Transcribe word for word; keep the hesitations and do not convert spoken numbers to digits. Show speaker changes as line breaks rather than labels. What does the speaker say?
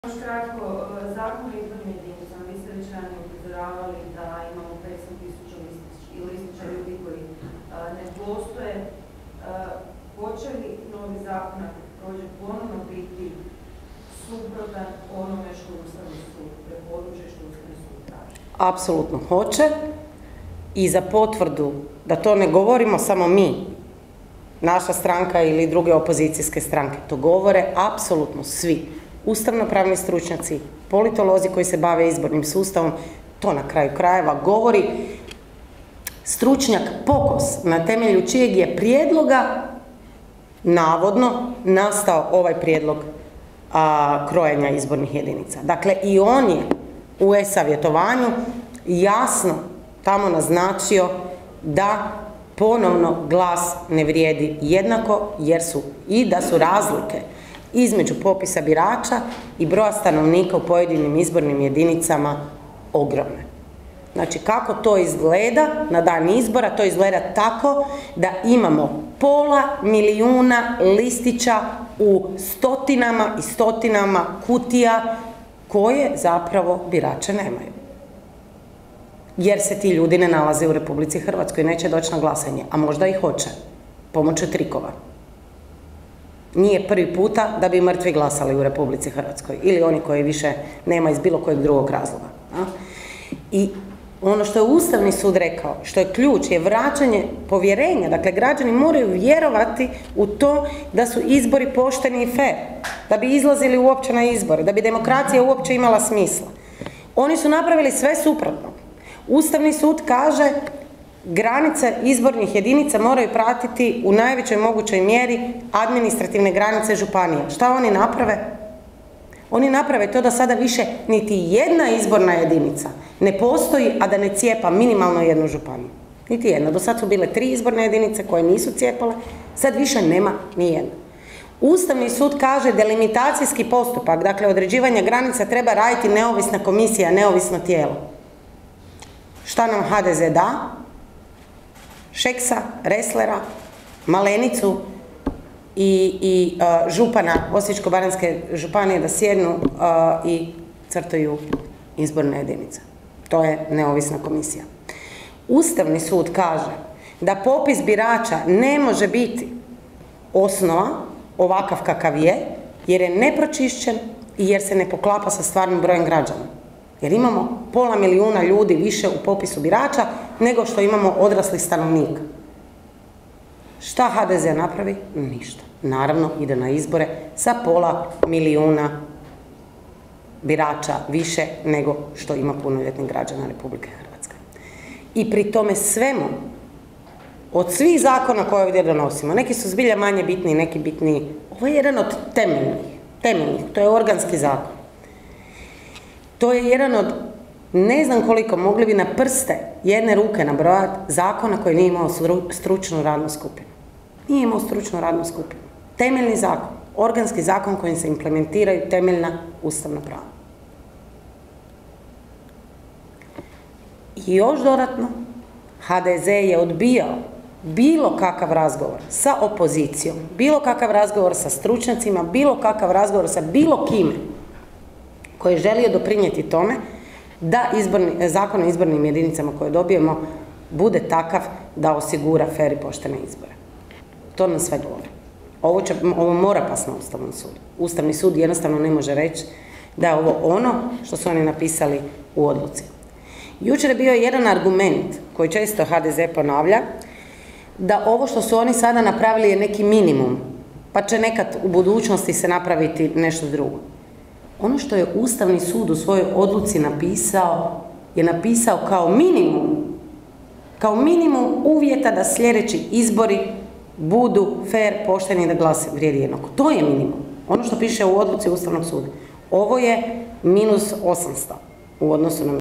Još kratko, Zakon o izbornim jedinicama, vi ste već ranije upozoravali da imamo petsto tisuća listića ljudi koji ne postoje. Hoće li novi zakon prođe ponovno biti suprotan onome što Ustavni sud preporučuje, što Ustavni sud traži?
Apsolutno hoće. I za potvrdu da to ne govorimo samo mi, naša stranka ili druge opozicijske stranke, to govore apsolutno svi. Ustavnopravni stručnjaci, politolozi koji se bave izbornim sustavom, to na kraju krajeva govori stručnjak POKOS, na temelju čijeg je prijedloga navodno nastao ovaj prijedlog a, krojenja izbornih jedinica. Dakle, i on je u e-savjetovanju jasno tamo naznačio da ponovno glas ne vrijedi jednako, jer su i da su razlike između popisa birača i broja stanovnika u pojedinim izbornim jedinicama ogromne. Znači, kako to izgleda na dan izbora? To izgleda tako da imamo pola milijuna listića u stotinama i stotinama kutija koje zapravo birače nemaju. Jer se ti ljudi ne nalaze u Republici Hrvatskoj i neće doći na glasanje, a možda i hoće, pomoću trikova. Nije prvi puta da bi mrtvi glasali u Republici Hrvatskoj ili oni koji više nema iz bilo kojeg drugog razloga. I ono što je Ustavni sud rekao, što je ključ, je vraćanje povjerenja. Dakle, građani moraju vjerovati u to da su izbori pošteni i fer, da bi izlazili uopće na izbore, da bi demokracija uopće imala smisla. Oni su napravili sve suprotno. Ustavni sud kaže granice izbornih jedinica moraju pratiti u najvećoj mogućoj mjeri administrativne granice županije. Šta oni naprave? Oni naprave to da sada više niti jedna izborna jedinica ne postoji, a da ne cijepa minimalno jednu županiju. Niti jedna. Do sad su bile tri izborne jedinice koje nisu cijepale, sad više nema ni jedna. Ustavni sud kaže delimitacijski postupak, dakle određivanje granica, treba raditi neovisna komisija, neovisno tijelo. Šta nam ha de ze da? Šeksa, Reslera, Malenicu i, i uh, župana Osječko-baranjske županije da sjednu uh, i crtaju izborne jedinice. To je neovisna komisija. Ustavni sud kaže da popis birača ne može biti osnova ovakav kakav je, jer je nepročišćen i jer se ne poklapa sa stvarnim brojem građana. Jer imamo pola milijuna ljudi više u popisu birača nego što imamo odraslih stanovnika. Šta ha de ze napravi? Ništa. Naravno, ide na izbore sa pola milijuna birača više nego što ima punoljetnih građana Republike Hrvatske. I pri tome svemu, od svih zakona koje ovdje donosimo, neki su zbilja manje bitni, neki bitniji, ovo je jedan od temeljnih, temeljnih, to je organski zakon. To je jedan od, ne znam koliko, mogli bi na prste jedne ruke nabrojati zakona koji nije imao stručnu radnu skupinu. Nije imao stručnu radnu skupinu. Temeljni zakon, organski zakon kojim se implementiraju temeljna ustavna prava. I još dodatno, ha de ze je odbijao bilo kakav razgovor sa opozicijom, bilo kakav razgovor sa stručnjacima, bilo kakav razgovor sa bilo kime koji je želio doprinijeti tome da izborni, zakon o izbornim jedinicama koje dobijemo bude takav da osigura fer i poštene izbore. To nam sve govori. Ovo, će, ovo mora pasti na Ustavnom sudu. Ustavni sud jednostavno ne može reći da je ovo ono što su oni napisali u odluci. Jučer je bio jedan argument koji često ha de ze ponavlja, da ovo što su oni sada napravili je neki minimum, pa će nekad u budućnosti se napraviti nešto drugo. Ono što je Ustavni sud u svojoj odluci napisao, je napisao kao minimum, kao minimum uvjeta da sljedeći izbori budu fer, pošteni i da glas vrijedi jednako. To je minimum. Ono što piše u odluci Ustavnog suda. Ovo je minus osamsto u odnosu na